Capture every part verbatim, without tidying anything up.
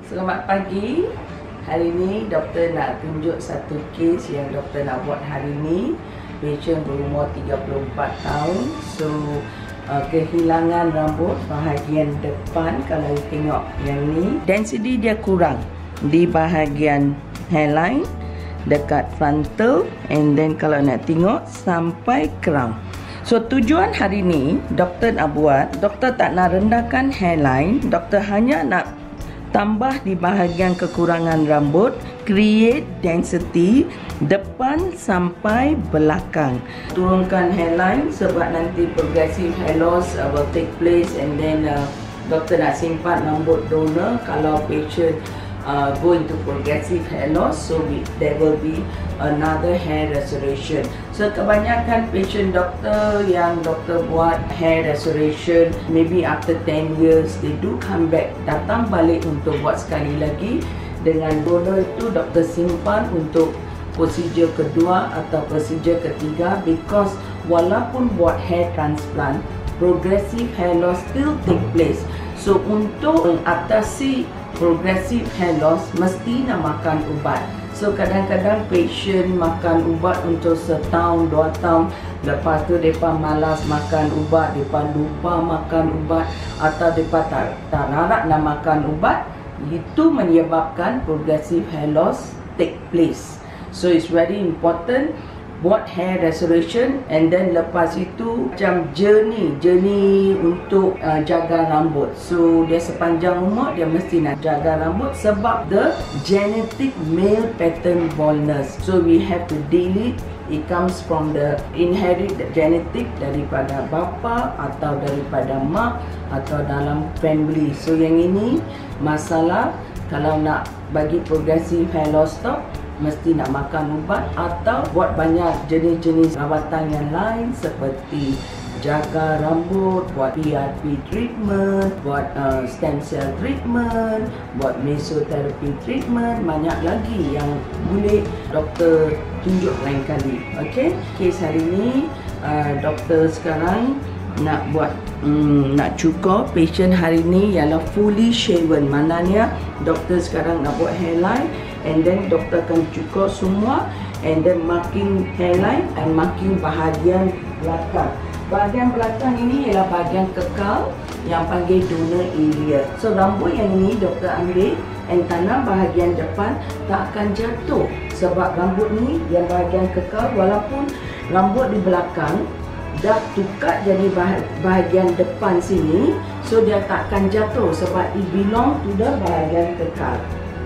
Selamat pagi. Hari ini doktor nak tunjuk satu kes yang doktor nak buat hari ini. Pasien berumur tiga puluh empat tahun. So uh, kehilangan rambut bahagian depan. Kalau you tengok yang ni, density dia kurang di bahagian hairline dekat frontal, and then kalau nak tengok sampai crown. So tujuan hari ni doktor nak buat, doktor tak nak rendahkan hairline, doktor hanya nak tambah di bahagian kekurangan rambut, create density depan sampai belakang. Turunkan hairline sebab nanti progressive hair loss uh, will take place, and then uh, doktor nak simpan rambut donor kalau patient uh, go into progressive hair loss, so we, there will be another hair restoration. So kebanyakan patient doktor yang doktor buat hair restoration, maybe after ten years they do come back, datang balik untuk buat sekali lagi. Dengan donor itu doktor simpan untuk prosedur kedua atau prosedur ketiga, because walaupun buat hair transplant, progressive hair loss still take place. So untuk mengatasi progressive hair loss mesti nak makan ubat. So kadang-kadang patient makan ubat untuk setahun, dua tahun, lepas tu mereka malas makan ubat, mereka lupa makan ubat, atau mereka tak, tak nak nak makan ubat. Itu menyebabkan progressive hair loss take place. So it's very important buat hair restoration, and then lepas itu macam journey journey untuk uh, jaga rambut. So dia sepanjang umur dia mesti nak jaga rambut sebab the genetic male pattern baldness. So we have to delete. It comes from the inherit genetic daripada bapa atau daripada mak atau dalam family. So yang ini masalah. Kalau nak bagi progressive hair loss stop, mesti nak makan ubat atau buat banyak jenis-jenis rawatan yang lain seperti jaga rambut, buat P R P treatment, buat uh, stem cell treatment, buat mesotherapy treatment, banyak lagi yang boleh doktor tunjuk lain kali. Okay, kes hari ini uh, doktor sekarang nak buat Hmm, nak cukur patient hari ni ialah fully shaven. Maknanya doktor sekarang nak buat hairline, and then doktor akan cukur semua, and then marking hairline and marking bahagian belakang. Bahagian belakang ini ialah bahagian kekal yang panggil donor area. So rambut yang ini doktor ambil and tanam bahagian depan tak akan jatuh, sebab rambut ni yang bahagian kekal, walaupun rambut di belakang dah tukar jadi bahagian depan sini, so dia takkan jatuh sebab it belong to the bahagian kekal.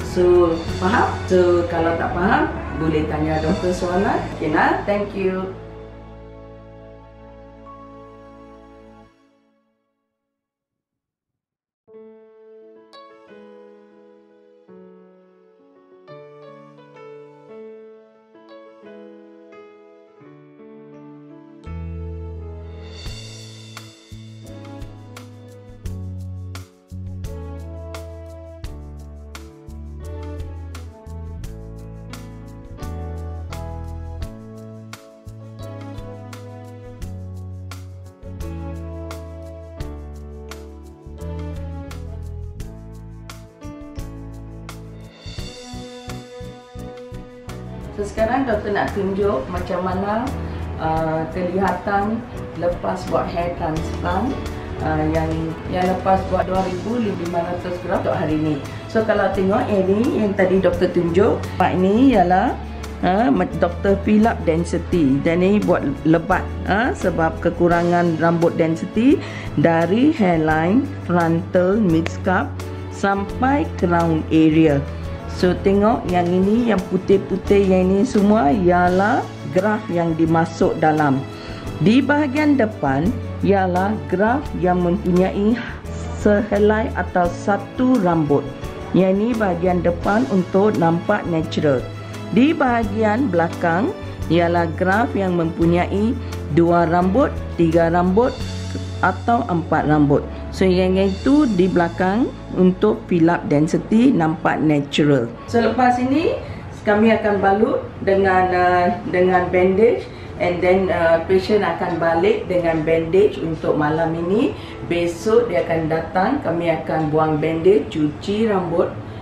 So faham? So kalau tak faham boleh tanya doktor soalan. Okay, nah, thank you. So sekarang doktor nak tunjuk macam mana uh, kelihatan lepas buat hair transplant, uh, yang yang lepas buat dua ribu lima ratus gram untuk hari ini. So kalau tengok yang ni yang tadi doktor tunjuk, part ini ialah uh, doktor fill up density, dan ini buat lebat uh, sebab kekurangan rambut density dari hairline, frontal, mid scalp sampai crown area. So tengok yang ini, yang putih-putih yang ini semua ialah graf yang dimasuk dalam. Di bahagian depan ialah graf yang mempunyai sehelai atau satu rambut. Yang ini bahagian depan untuk nampak natural. Di bahagian belakang ialah graf yang mempunyai dua rambut, tiga rambut atau empat rambut. So yang itu di belakang untuk fill up density, nampak natural. So lepas ini kami akan balut dengan uh, dengan bandage, and then uh, patient akan balik dengan bandage untuk malam ini. Besok dia akan datang, kami akan buang bandage, cuci rambut,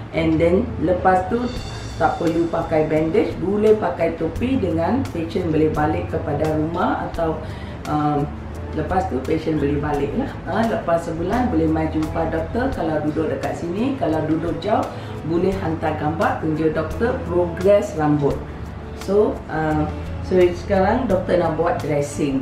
And then lepas tu tak perlu pakai bandage, boleh pakai topi dengan patient boleh balik kepada rumah atau um, lepas tu patient boleh balik lah. Ha, lepas sebulan boleh mai jumpa doktor. Kalau duduk dekat sini, kalau duduk jauh boleh hantar gambar tunjuk doktor progress rambut. So uh, so sekarang doktor nak buat dressing.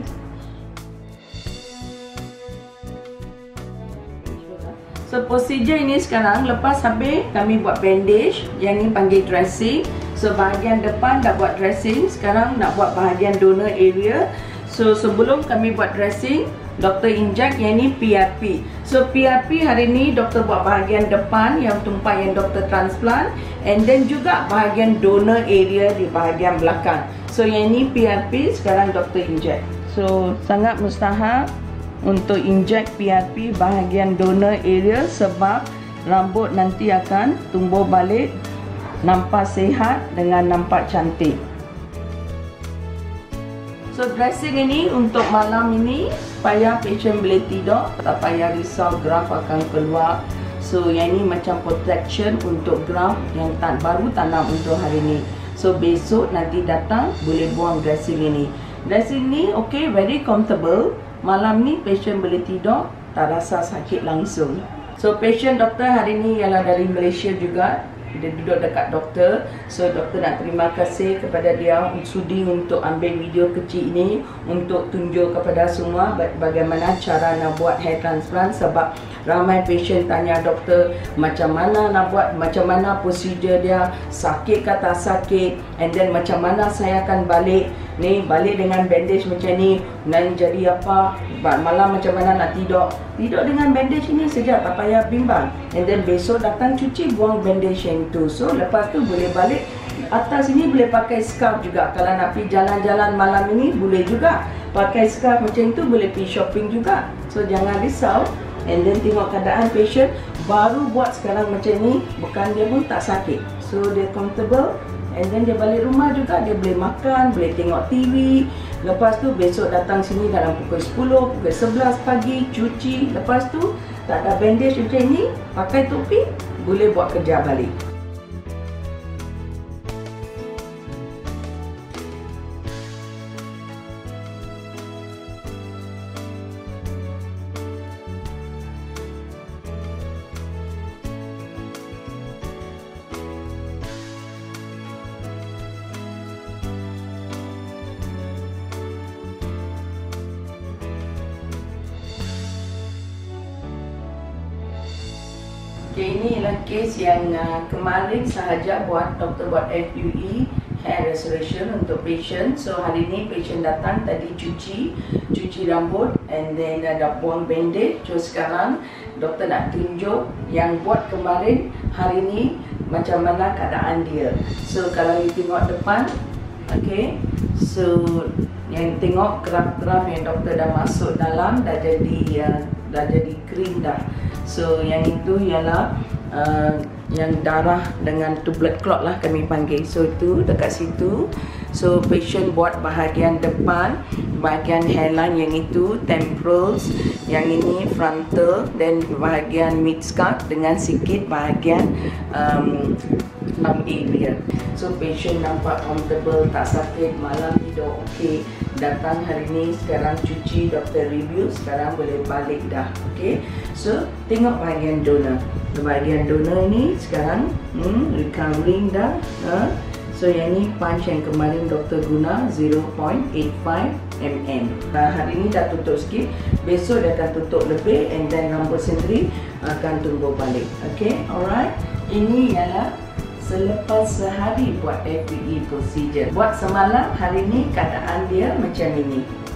So procedure ini sekarang lepas habis kami buat bandage, yang ni panggil dressing. So bahagian depan dah buat dressing, sekarang nak buat bahagian donor area. So sebelum kami buat dressing, doktor inject yang ni P R P. So P R P hari ni doktor buat bahagian depan yang tempat yang doktor transplant, and then juga bahagian donor area di bahagian belakang. So yang ni P R P, sekarang doktor inject. So sangat mustahil untuk inject P R P bahagian donor area sebab rambut nanti akan tumbuh balik, nampak sihat dengan nampak cantik. So dressing ini untuk malam ini supaya patient boleh tidur, tak payah risau graft akan keluar. So yang ini macam protection untuk graft yang tak baru tanam untuk hari ini. So besok nanti datang boleh buang dressing ini. Dressing ni okay, very comfortable. Malam ni patient boleh tidur, tak rasa sakit langsung. So patient doktor hari ni ialah dari Malaysia juga. Dia duduk dekat doktor. So doktor nak terima kasih kepada dia sudi untuk ambil video kecil ini untuk tunjuk kepada semua bagaimana cara nak buat hair transplant. Sebab ramai patient tanya doktor macam mana nak buat, macam mana prosedur dia, sakit ke tak sakit, and then macam mana saya akan balik ni, balik dengan bandage macam ni, dan jadi apa, malam macam mana nak tidur. Tidur dengan bandage ini saja, tak payah bimbang. And then besok datang cuci, buang bandage yang itu. So lepas tu boleh balik. Atas ini boleh pakai scarf juga. Kalau nak pergi jalan-jalan malam ini boleh juga pakai scarf macam itu, boleh pergi shopping juga. So jangan risau. And then tengok keadaan patient baru buat sekarang macam ni, bukan dia pun tak sakit. So dia comfortable. And then dia balik rumah juga, dia boleh makan, boleh tengok T V. Lepas tu besok datang sini dalam pukul sepuluh, pukul sebelas pagi, cuci. Lepas tu tak ada bandage macam ni, pakai topi, boleh buat kerja balik. Okay, ini ialah kes yang uh, kemarin sahaja buat doktor buat F U E hair restoration untuk patient. So hari ini patient datang tadi cuci, cuci rambut, and then ada buang bandage. So sekarang doktor nak tunjuk yang buat kemarin hari ini macam mana keadaan dia. So kalau you tengok depan, okay, so yang tengok graf-graf yang doktor dah masuk dalam dah jadi uh, dah jadi kering dah. So yang itu ialah uh, yang darah dengan tu blood clot lah kami panggil. So itu dekat situ. So patient buat bahagian depan, bahagian hairline yang itu, temporals, yang ini frontal, dan bahagian mid scalp dengan sikit bahagian um, lung area. So patient nampak comfortable, tak sakit, malam tidur okey. Datang hari ni, sekarang cuci, doktor review, sekarang boleh balik dah. Okay, so tengok bahagian donor. Bahagian donor ni sekarang hmm, recovering dah. Ha? So yang ni punch yang kemarin doktor guna zero point eight five millimeter. Nah, hari ni dah tutup sikit, besok dia akan tutup lebih, and then rambut sendiri akan tumbuh balik. Okay, alright. Ini ialah selepas sehari buat F U E procedure. Buat semalam, hari ni keadaan dia macam ini.